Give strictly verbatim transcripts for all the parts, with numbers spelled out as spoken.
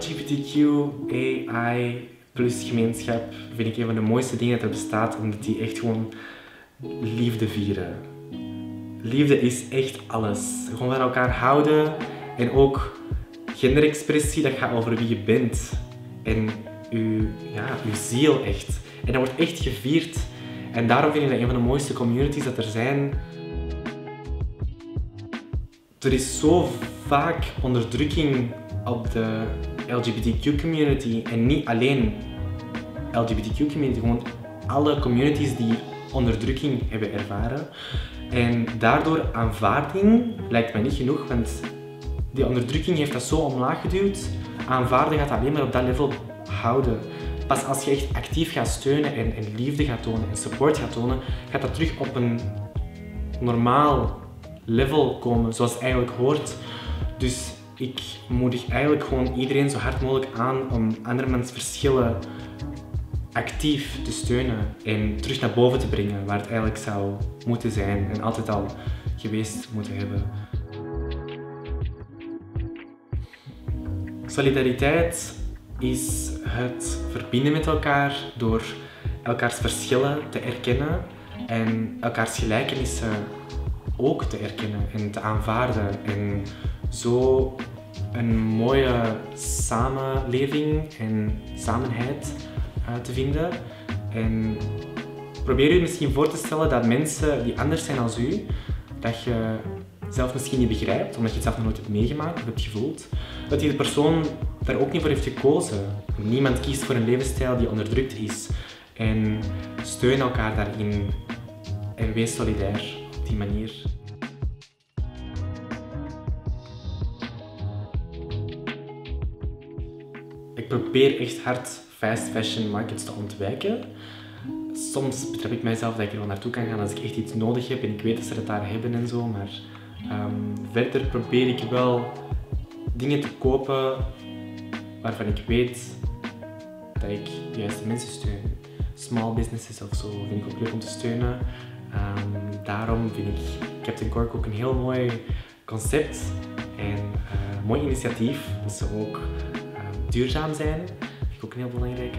L G B T Q A I plus gemeenschap vind ik een van de mooiste dingen dat er bestaat, omdat die echt gewoon liefde vieren. Liefde is echt alles. Gewoon van elkaar houden en ook genderexpressie, dat gaat over wie je bent en je, ja, je ziel echt. En dat wordt echt gevierd. En daarom vind ik dat een van de mooiste communities dat er zijn. Er is zo vaak onderdrukking op de L G B T Q community en niet alleen L G B T Q community, gewoon alle communities die onderdrukking hebben ervaren. En daardoor aanvaarding lijkt mij niet genoeg, want die onderdrukking heeft dat zo omlaag geduwd. Aanvaarding gaat dat alleen maar op dat level houden. Pas als je echt actief gaat steunen en, en liefde gaat tonen en support gaat tonen, gaat dat terug op een normaal level komen, zoals het eigenlijk hoort. Dus ik moedig eigenlijk gewoon iedereen zo hard mogelijk aan om andermans verschillen actief te steunen en terug naar boven te brengen, waar het eigenlijk zou moeten zijn en altijd al geweest moeten hebben. Solidariteit is het verbinden met elkaar door elkaars verschillen te erkennen en elkaars gelijkenissen ook te erkennen en te aanvaarden en zo een mooie samenleving en samenheid uh, te vinden. En probeer je misschien voor te stellen dat mensen die anders zijn als u, dat je zelf misschien niet begrijpt, omdat je het zelf nog nooit hebt meegemaakt of hebt gevoeld, dat die persoon daar ook niet voor heeft gekozen. Niemand kiest voor een levensstijl die onderdrukt is. En steun elkaar daarin en wees solidair op die manier. Ik probeer echt hard fast fashion markets te ontwijken. Soms betrap ik mijzelf dat ik er wel naartoe kan gaan als ik echt iets nodig heb en ik weet dat ze het daar hebben en zo, maar um, verder probeer ik wel dingen te kopen waarvan ik weet dat ik de juiste mensen steun. Small businesses of zo vind ik ook leuk om te steunen. Um, daarom vind ik Captain Cork ook een heel mooi concept en uh, een mooi initiatief. Dat ze ook uh, duurzaam zijn, dat vind ik ook een heel belangrijke.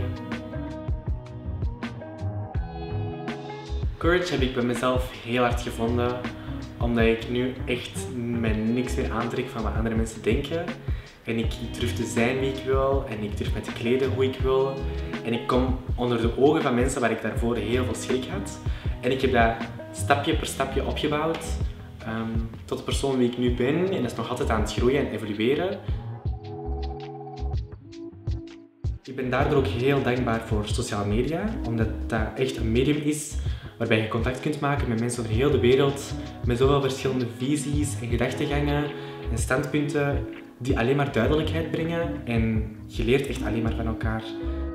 Courage heb ik bij mezelf heel hard gevonden, omdat ik nu echt mij niks meer aantrek van wat andere mensen denken. En ik durf te zijn wie ik wil en ik durf me te kleden hoe ik wil. En ik kom onder de ogen van mensen waar ik daarvoor heel veel schrik had. En ik heb dat stapje per stapje opgebouwd um, tot de persoon wie ik nu ben. En dat is nog altijd aan het groeien en evolueren. Ik ben daardoor ook heel dankbaar voor sociale media, omdat dat echt een medium is waarbij je contact kunt maken met mensen over heel de wereld, met zoveel verschillende visies en gedachtegangen en standpunten die alleen maar duidelijkheid brengen en je leert echt alleen maar van elkaar.